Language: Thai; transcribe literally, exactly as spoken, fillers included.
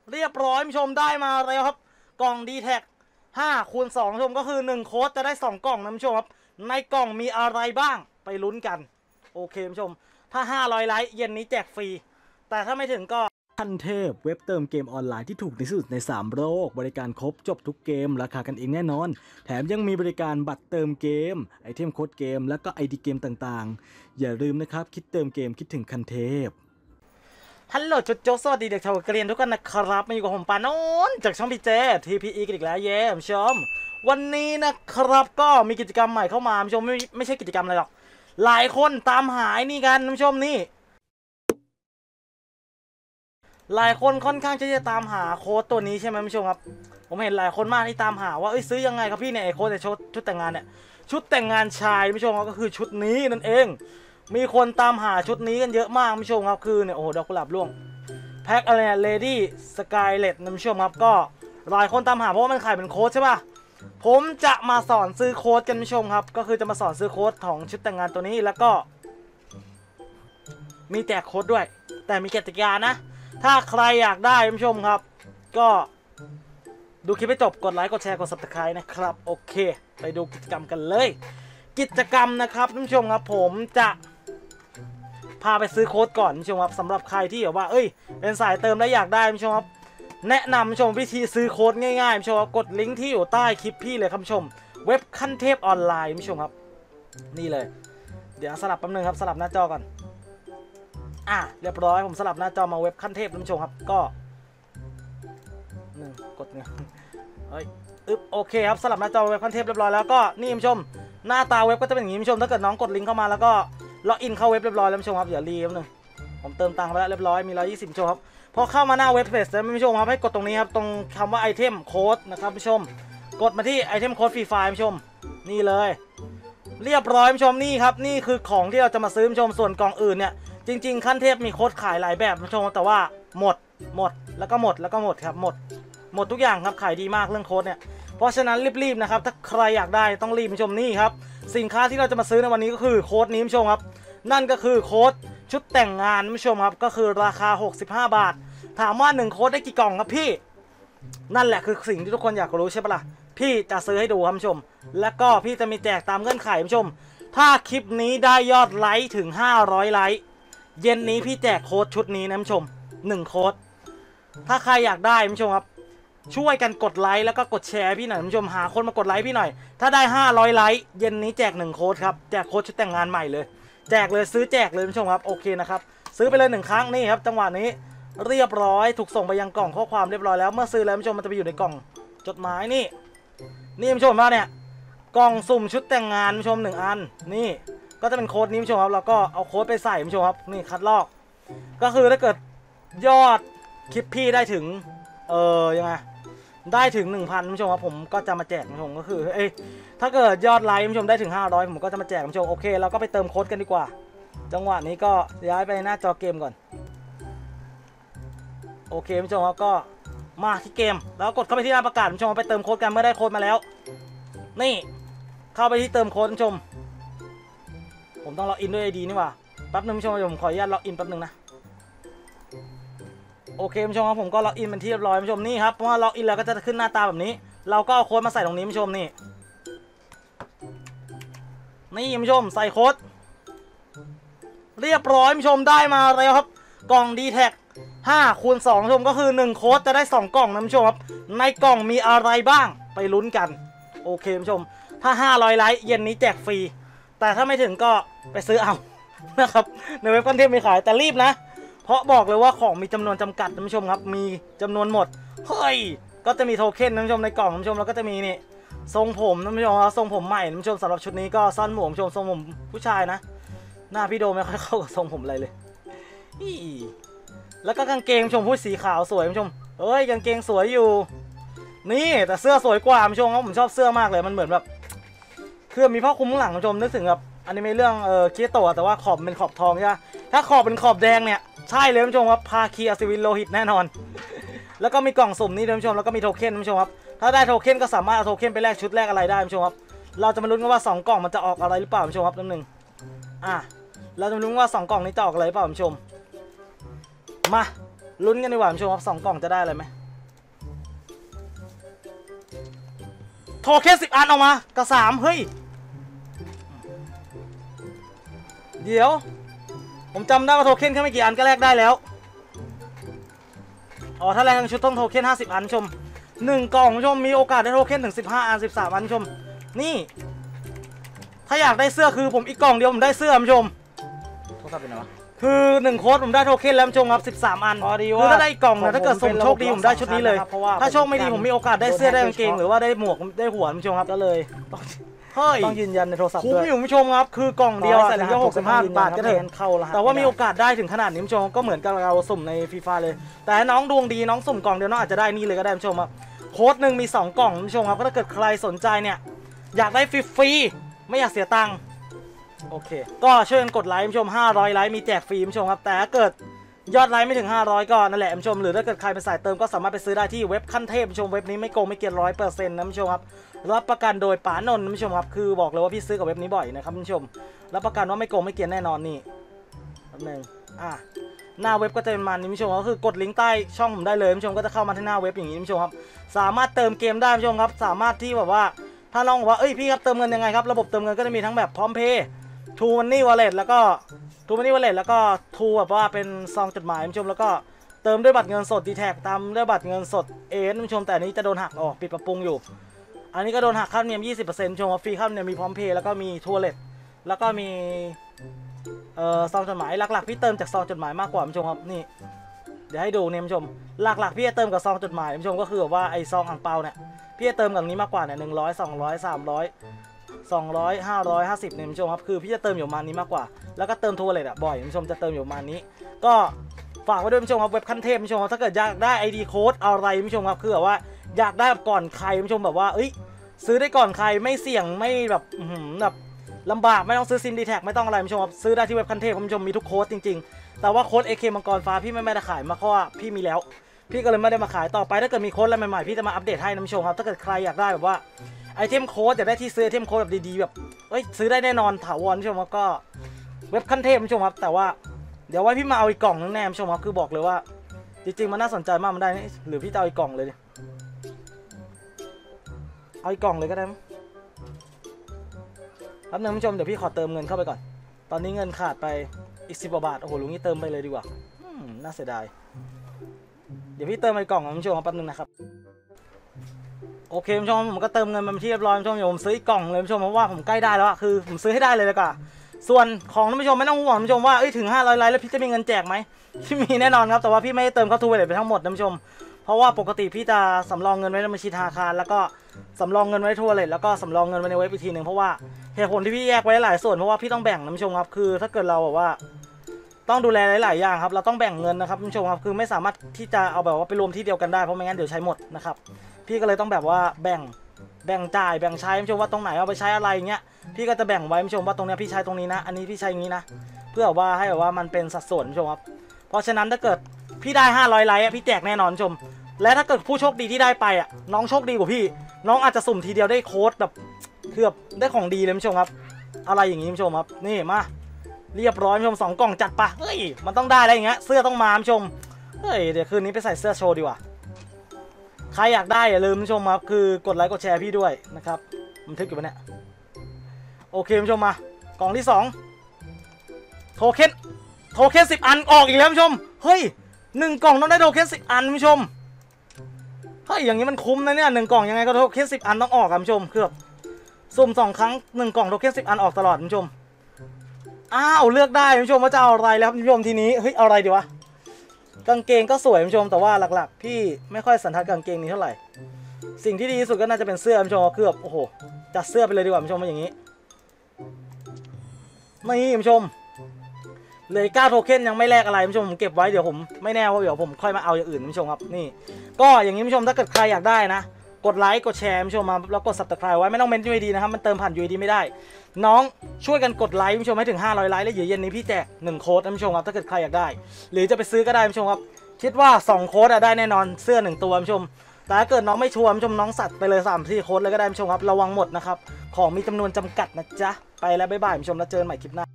เรียบร้อยผู้ชมได้มาแล้วครับกล่อง ดี แท็ก ห้าคูณสองผู้ชมก็คือหนึ่งโค้ดจะได้สองกล่องนะผู้ชมครับในกล่องมีอะไรบ้างไปลุ้นกันโอเคผู้ชมถ้าห้าร้อยไลค์เย็นนี้แจกฟรีแต่ถ้าไม่ถึงก็ขั้นเทพเว็บเติมเกมออนไลน์ที่ถูกที่สุดในสามโลกบริการครบจบทุกเกมราคากันเองแน่นอนแถมยังมีบริการบัตรเติมเกมไอเทมโค้ดเกมและก็ ไอ ดี เกมต่างๆอย่าลืมนะครับคิดเติมเกมคิดถึงขั้นเทพฮัลโหลจุดโจ๊กสวัสดีเด็กชาวเกรียนทุกคนนะครับมาอยู่กับผมปานนท์จากช่องพีเจ ที พี อี กันอีกแล้วเย้ผู้ชมวันนี้นะครับก็มีกิจกรรมใหม่เข้ามาผู้ชมไม่ไม่ใช่กิจกรรมอะไรหรอกหลายคนตามหายนี่กันผู้ชมนี่หลายคนค่อนข้างจะจะตามหาโค้ดตัวนี้ใช่ไหมผู้ชมครับผมเห็นหลายคนมากที่ตามหาว่าเอ้ยซื้อยังไงครับพี่เนี่ยไอโค้ดในชุดชุดแต่งงานเนี่ยชุดแต่งงานชายผู้ชมก็คือชุดนี้นั่นเองมีคนตามหาชุดนี้กันเยอะมากผู้ชมครับคือเนี่ยโอ้โหดอกกุหลาบร่วงแพ็คอะไรเนี่ยเลดี้สกายเลดนะผู้ชมครับก็หลายคนตามหาเพราะว่ามันขายเป็นโค้ดใช่ป่ะผมจะมาสอนซื้อโค้ดกันผู้ชมครับก็คือจะมาสอนซื้อโค้ดของชุดแต่งงานตัวนี้แล้วก็มีแจกโค้ดด้วยแต่มีกติกานะถ้าใครอยากได้ผู้ชมครับก็ดูคลิปให้จบกดไลค์กดแชร์กด ซับสไครบ์ นะครับโอเคไปดูกิจกรรมกันเลยกิจกรรมนะครับท่านผู้ชมครับผมจะพาไปซื้อโค้ดก่อนท่านผู้ชมครับสำหรับใครที่แบบว่าเอ้ยเป็นสายเติมและอยากได้ท่านผู้ชมครับแนะนำท่านผู้ชมวิธีซื้อโค้ดง่ายๆท่านผู้ชมครับกดลิงก์ที่อยู่ใต้คลิปพี่เลยครับท่านผู้ชมเว็บขั้นเทพออนไลน์ท่านผู้ชมครับนี่เลยเดี๋ยวสลับแป๊บนึงครับสลับหน้าจอก่อนอ่ะเรียบร้อยผมสลับหน้าจอมาเว็บขั้นเทพท่านผู้ชมครับก็หนึ่งกดเนี่ยเฮ้ยอึ๊บโอเคครับสลับหน้าจอเว็บขั้นเทพเรียบร้อยแล้วก็นี่ท่านผู้ชมหน้าตาเว็บก็จะเป็นอย่างนี้ท่านผู้ชมถ้าเกิดน้องกดลิงก์เข้ามาแล้วก็ล็อกอินเข้าเว็บเรียบร้อยแล้วท่านผู้ชมครับอย่ารีบนึงผมเติมตังค์ไปแล้วเรียบร้อยมีหนึ่งร้อยยี่สิบท่านผู้ชมครับพอเข้ามาหน้าเว็บเพจแล้วท่านผู้ชมครับให้กดตรงนี้ครับตรงคำว่าไอเทมโค้ดนะครับท่านผู้ชมกดมาที่ไอเทมโค้ดฟรีไฟล์ท่านผู้ชมนี่เลยเรียบร้อยท่านผู้ชมนี่ครับนี่คือของที่เราจะมาซื้อท่านผู้ชมส่วนกล่องอื่นเนี่ยจริงๆขั้นเทพมีโค้ดขายหลายแบบท่านผู้ชมแต่ว่าหมดหมดแล้วก็หมดแล้วก็หมดครับหมดหมดทุกอย่างครับขายดีมากเรื่องโค้ดเนี่ยเพราะฉะนั้นรีบๆนะครับถ้าใครอยากได้ต้องรีบท่านผู้ชมนี่ครับสินค้าที่เราจะมาซื้อในวันนี้ก็คือโค้ดนี้ท่านผู้ชมครับนั่นก็คือโค้ดชุดแต่งงานท่านผู้ชมครับก็คือราคาหกสิบห้าบาทถามว่าหนึ่งโค้ดได้กี่กล่องครับพี่นั่นแหละคือสิ่งที่ทุกคนอยากรู้ใช่ปะล่ะพี่จะซื้อให้ดูครับท่านผู้ชมแล้วก็พี่จะมีแจกตามเงื่อนไขท่านผู้ชมถ้าคลิปนี้ได้ยอดไลค์ถึงห้าร้อยไลค์เย็นนี้พี่แจกโค้ดชุดนี้นะท่านผู้ชมหนึ่งโค้ดถ้าใครอยากได้ท่านผู้ชมครับช่วยกันกดไลค์แล้วก็กดแชร์พี่หน่อยท่านผู้ชมหาคนมากดไลค์พี่หน่อยถ้าได้ห้าร้อยไลค์เย็นนี้แจกหนึ่งโค้ดครับแจกโค้ดชุดแต่งงานใหม่เลยแจกเลยซื้อแจกเลยท่านผู้ชมครับโอเคนะครับซื้อไปเลยหนึ่งครั้งนี่ครับจังหวะนี้เรียบร้อยถูกส่งไปยังกล่องข้อความเรียบร้อยแล้วเมื่อซื้อแล้วท่านผู้ชมมันจะไปอยู่ในกล่องจดหมายนี่นี่ท่านผู้ชมว่าเนี่ยกล่องสุ่มชุดแต่งงานท่านผู้ชมหนึ่งอันนี่ก็จะเป็นโค้ดนี้ท่านผู้ชมครับเราก็เอาโค้ดไปใส่ท่านผู้ชมครับนี่คัดลอกก็คือถ้าเกิดยอดคลิปพี่ได้ถึงเออยังไงได้ถึง หนึ่งพัน ท่านผู้ชมครับผมก็จะมาแจกท่านผู้ชมก็คือเอ้ยถ้าเกิดยอดไลค์ท่านผู้ชมได้ถึงห้าร้อยผมก็จะมาแจกท่านผู้ชมโอเคเราก็ไปเติมโค้ดกันดีกว่าจังหวะนี้ก็ย้ายไปหน้าจอเกมก่อนโอเคท่านผู้ชมครับก็มาที่เกมแล้วกดเข้าไปที่หน้าประกาศท่านผู้ชมไปเติมโค้ดกันเมื่อได้โค้ดมาแล้วนี่เข้าไปที่เติมโค้ดท่านผู้ชมผมต้องล็อกอินด้วย ไอ ดี นี่ว่าแป๊บนึงท่านผู้ชมผมขออนุญาตล็อกอินแป๊บนึงนะโอเคท่านผู้ชมครับผมก็ล็อกอินเป็นที่เรียบร้อยท่านผู้ชมนี่ครับเพราะว่าล็อกอินแล้วก็จะขึ้นหน้าตาแบบนี้เราก็เอาโค้ดมาใส่ตรงนี้ท่านผู้ชมนี่นี่ท่านผู้ชมใส่โค้ดเรียบร้อยท่านผู้ชมได้มาแล้วครับกล่อง ดี แท็ก ห้าคูณสองท่านผู้ชมก็คือหนึ่งโค้ดจะได้สองกล่องนะท่านผู้ชมครับในกล่องมีอะไรบ้างไปลุ้นกันโอเคท่านผู้ชมถ้าห้าร้อยไลค์เย็นนี้แจกฟรีแต่ถ้าไม่ถึงก็ไปซื้อเอานะครับในเว็บขั้นเทพมีขายแต่รีบนะเพราะบอกเลยว่าของมีจำนวนจำกัดท่านผู้ชมครับมีจำนวนหมดเฮ้ยก็จะมีโทเค็นท่านผู้ชมในกล่องท่านผู้ชมแล้วก็จะมีนี่ทรงผมท่านผู้ชมทรงผมใหม่ท่านผู้ชมสำหรับชุดนี้ก็สั้นหมวกท่านผู้ชมทรงผมผู้ชายนะหน้าพี่โดไม่ค่อยเข้ากับทรงผมอะไรเลยแล้วก็กางเกงชมผู้สีขาวสวยท่านผู้ชมเอ้ยกางเกงสวยอยู่นี่แต่เสื้อสวยกว่าท่านผู้ชมผมชอบเสื้อมากเลยมันเหมือนแบบคือมีผ้าคลุมข้างหลังท่านผู้ชมนึกถึงแบบอันนี้ไม่เรื่องเออคิโตะแต่ว่าขอบเป็นขอบทองใช่ไหมถ้าขอบเป็นขอบแดงเนี่ยใช่เลยท่านผู้ชมครับภาคีอัศวินโลหิตแน่นอนแล้วก็มีกล่องสุ่มนี่ท่านผู้ชมแล้วก็มีโทเค็นท่านผู้ชมครับถ้าได้โทเค็นก็สามารถเอาโทเค็นไปแลกชุดแลกอะไรได้ท่านผู้ชมครับเราจะมาลุ้นกันว่าสองกล่องมันจะออกอะไรหรือเปล่าท่านผู้ชมครับนิดนึงอ่ะเราจะมาลุ้นว่าสองกล่องนี้จะออกอะไรหรือเปล่าท่านผู้ชมมาลุ้นกันดีกว่าคุณผู้ชมครับสองกล่องจะได้อะไรไหมโทเค็นสิบอันออกมากระสามเฮ้ยเดี๋ยวผมจำได้ว่าโทเค็นแค่ไม่กี่อันก็แลกได้แล้วอ๋อถ้าแลกทั้งชุดต้องโทเค็นห้าสิบอันชมหนึ่งกล่องชมมีโอกาสได้โทเค็นถึงสิบห้าอันสิบสามอันชมนี่ถ้าอยากได้เสื้อคือผมอีกกล่องเดียวผมได้เสื้อชมโทรศัพท์เป็นไงวะคือหนึ่งโค้ดผมได้โทเค็นแล้วชมครับสิบสามอันพอดีว่าถ้าได้อีกกล่องเนี่ยถ้าเกิดสุ่มโชคดีผมได้ชุดนี้เลยถ้าโชคไม่ดีผมมีโอกาสได้เสื้อได้กางเกงหรือว่าได้หมวกได้หัวชมครับก็เลยเฮ้ยต้องยืนยันในโทรศัพท์ด้วยคุ้มอยู่ผู้ชมครับคือกล่องเดียวใส่ถึงแค่หกสิบห้าบาทก็เถอะแต่ว่ามีโอกาสได้ถึงขนาดนี้ผู้ชมก็เหมือนกับเราสุ่มในฟรีไฟเลยแต่น้องดวงดีน้องสุ่มกล่องเดียวน้องอาจจะได้นี่เลยก็ได้ผู้ชมครับโค้ดหนึ่งมีสองกล่องผู้ชมครับก็ถ้าเกิดใครสนใจเนี่ยอยากได้ฟรีๆไม่อยากเสียตังค์โอเคก็ช่วยกันกดไลค์ผู้ชมห้าร้อยไลค์มีแจกฟรีผู้ชมครับแต่ถ้าเกิดยอดไลค์ไม่ถึงห้าร้อยก็นั่นแหละผู้ชมหรือถ้าเกิดใครเป็นสายเติมก็สามารถไปซื้อได้ที่เว็บขั้นเทพผู้ชมเว็บนี้ไม่โกงไม่เกินร้อยเปอร์เซ็นต์นะผู้ชมครับรับประกันโดยป๋านนท์ผู้ชมครับคือบอกเลยว่าพี่ซื้อกับเว็บนี้บ่อยนะครับผู้ชมรับประกันว่าไม่โกงไม่เกินแน่นอนนี่แป๊บนึงอ่ะหน้าเว็บก็จะเป็นมันนี่ผู้ชมก็คือกดลิงก์ใต้ช่องผมได้เลยผู้ชมก็จะเข้ามาที่หน้าเว็บอย่างนี้ผู้ชมครับสามารถเติมเกมได้ผู้ชมครับสามารถที่แบบว่าถ้าน้องบอกว่าเอ้ยพี่ครับเติมเงินยังไงครับระบบเติมเงินก็จะมีทั้งแบบพร้อมเพย์ทูมันนี่วอลเล็ตแล้วก็ทูมันนี่วอลเล็ตแล้วก็ทูแบบว่าเป็นซองจดหมายผู้ชมแล้วก็เติมด้วยบัตรเงินสดดีแท็กตามด้วยบัตรเงินสดเอสผู้ชมแต่อันนี้จะโดนหักออกปิดปรับปรุงอยู่อันนี้ก็โดนหักค่าธรรมเนียม ยี่สิบเปอร์เซ็นต์ ชมว่าฟรีค่าธรรมเนียมมีพร้อมเพย์แล้วก็มีทัวร์เล็ตแล้วก็มีเอ่อซองจดหมายหลักๆพี่เติมจากซองจดหมายมากกว่าผู้ชมครับนี่เดี๋ยวให้ดูเนี่ยผู้ชมหลักๆพี่จะเติมกับซองจดหมายผู้ชมก็คือแบบว่าไอ้ซองอ่างเปาเนี่ยพี่จะเติมกับนี้มากกว่าเนี่ยหนึ่งร้อยสองร้อยสามร้อยสองร้อยห้าร้อยห้าสิบเนี่ยผู้ชมครับคือพี่จะเติมอยู่ประมาณนี้มากกว่าแล้วก็เติมทัวร์เล็ตอ่ะบ่อยผู้ชมจะเติมอยู่ประมาณนี้ก็ฝากไว้ด้วยผู้ชมครับเว็บขั้นเทพผู้ชมถ้าเกิดอยากได้ ไอ ดี โค้ดอะไรผู้ชมครับคือแบบว่าอยากได้แบบก่อนใครผู้ชมแบบว่าเอ้ยซื้อได้ก่อนใครไม่เสี่ยงไม่แบบแบบลำบากไม่ต้องซื้อซิมดีแท็กไม่ต้องอะไรผู้ชมครับซื้อได้ที่เว็บคันเทพคุณผู้ชมมีทุกโค้ดจริงๆแต่ว่าโค้ด เอ เค มังกรฟ้าพี่ไม่ได้ขายมาเพราะว่าพี่มีแล้วพี่ก็เลยไม่ได้มาขายต่อไปถ้าเกิดมีโค้ดอะไรใหม่ๆพี่จะมาอัปเดตให้นะผู้ชมครับถ้าเกิดใครอยากได้แบบว่าไอเทมโค้ดอยากได้ที่ซื้อไอเทมโค้ดแบบดีๆแบบเอ้ยซื้อได้แน่นอนถาวรผู้ชมก็เว็บคันเทพผู้ชมครับแต่ว่าเดี๋ยวไว้พี่มาเอาอีกกล่องนึงแน่ผู้ชมครับคือบอกเลยว่าจริงๆมันน่าสนใจมากมันได้หรือพี่จะเอาอีกกล่องเลยเอาอีกกล่องเลยก็ได้แป๊บนึงผู้ชมเดี๋ยวพี่ขอเติมเงินเข้าไปก่อนตอนนี้เงินขาดไปอีกสิบกว่าบาทโอ้โหลุงนี่เติมไปเลยดีกว่าน่าเสียดายเดี๋ยวพี่เติมไปกล่องผู้ชมแป๊บนึงนะครับโอเคผู้ชมผมก็เติมเงินมาที่เรียบร้อยผู้ชมเดี๋ยวผมซื้ออีกกล่องเลยผู้ชมเพราะว่าผมใกล้ได้แล้วอะคือผมซื้อให้ได้เลยดีกว่าส่วนของท่านผู้ชมไม่ต้องห่วงท่านผู้ชมว่าเอ้ยถึงห้าร้อยไลค์แล้วพี่จะมีเงินแจกไหมพี่มีแน่นอนครับแต่ว่าพี่ไม่ได้เติมเข้าทูเวลเลตไปทั้งหมดท่านผู้ชมเพราะว่าปกติพี่จะสำรองเงินไว้ในบัญชีธนาคารแล้วก็สำรองเงินไว้ทัวร์เลยแล้วก็สำรองเงินไว้ในเว็บอีกทีหนึ่งเพราะว่าเหตุผลที่พี่แยกไว้หลายส่วนเพราะว่าพี่ต้องแบ่งท่านผู้ชมครับคือถ้าเกิดเราแบบว่าต้องดูแลหลายๆอย่างครับเราต้องแบ่งเงินนะครับท่านผู้ชมครับคือไม่สามารถที่จะเอาแบบว่าไปรวมที่เดียวกันได้เพราะไม่งั้นเดี๋ยวใช้หมดนะครับพี่ก็เลยต้องแบบว่าแบ่งแบ่งจ่ายแบ่งใช้ท่านผู้ชมว่าตรงไหนเอาไปใช้อะไรเงี้ยพี่ก็จะแบ่งไว้ท่านผู้ชมว่าตรงนี้พี่ใช้ตรงนี้นะอันนี้พี่ใช้อย่างนี้นะเพื่อว่าให้แบบว่ามันเป็นสัดส่วนท่านผู้ชมครับเพราะฉะนั้นถ้าเกิดพี่ได้ห้าร้อยไลค์พี่แจกแน่นอนท่านผู้ชมและถ้าเกิดผู้โชคดีที่ได้ไปอ่ะน้องโชคดีกว่าพี่น้องอาจจะสุ่มทีเดียวได้โค้ดแบบคือแบบได้ของดีเลยผู้ชมครับอะไรอย่างนี้ผู้ชมครับนี่มาเรียบร้อยผู้ชมสองกล่องจัดปะเฮ้ยมันต้องได้อะไรอย่างเงี้ยเสื้อต้องมาผู้ชมเฮ้ยเดี๋ยวคืนนี้ไปใส่เสื้อโชว์ดีกว่าใครอยากได้อย่าลืมผู้ชมครับคือกดไลค์กดแชร์พี่ด้วยนะครับมันทึกอยู่ปะเนี่ยโอเคผู้ชมมากล่องที่สองโทเค็นโทเค็นสิบอันออกอีกแล้วผู้ชมเฮ้ยหนึ่งกล่องต้องได้โทเค็นสิบอันผู้ชมเฮ้ยอย่างนี้มันคุ้มนะเนี่ยหนึ่งกล่องยังไงก็โทเค็นสิบอันต้องออกครับผู้ชมคือแบบสุ่มสองครั้งหนึ่งกล่องโทเค็นสิบอันออกตลอดผู้ชมอ้าวเลือกได้ผู้ชมว่าจะเอาอะไรแล้วผู้ชมทีนี้เฮ้ยเอาอะไรดีวะกางเกงก็สวยผู้ชมแต่ว่าหลักๆพี่ไม่ค่อยสันทัดกางเกงนี้เท่าไหร่สิ่งที่ดีที่สุดก็น่าจะเป็นเสื้อผู้ชมคือแบบโอ้โหจัดเสื้อไปเลยดีกว่าผู้ชมมาอย่างนี้นี่ผู้ชมเลยเก้าโทเค็นยังไม่แลกอะไรผู้ชมผมเก็บไว้เดี๋ยวผมไม่แน่ว่าเดี๋ยวผมค่อยมาเอาอย่างอื่นผู้ชมครับนี่ก็อย่างนี้ผู้ชมถ้าเกิดใครอยากได้นะกดไลค์กดแชร์ผู้ชมมาแล้วกด ซับสไครบ์ ไว้ไม่ต้องเมน ยู ไอ ดี นะครับมันเติมผ่าน ยู ไอ ดี ไม่ได้น้องช่วยกันกดไลค์ผู้ชมให้ถึงห้าร้อยไลค์แล้วเดี๋ยวเย็นนี้พี่แจกหนึ่งโค้ดผู้ชมครับถ้าเกิดใครอยากได้หรือจะไปซื้อก็ได้ผู้ชมครับคิดว่าสองโค้ดได้แน่นอนเสื้อหนึ่งตัวผู้ชมแต่ถ้าเกิดน้องไม่ชัวร์ผู้ชมน้องสัตว์ไปเลยสามสี่โค้ดเลยก็ได้ผู้ชมครับระวังหมดนะครับของมีจำนวนจำกัดนะจ๊ะไปแล้วบ๊ายบายผู้ชมแล้วเจอกันใหม่คลิปหน้า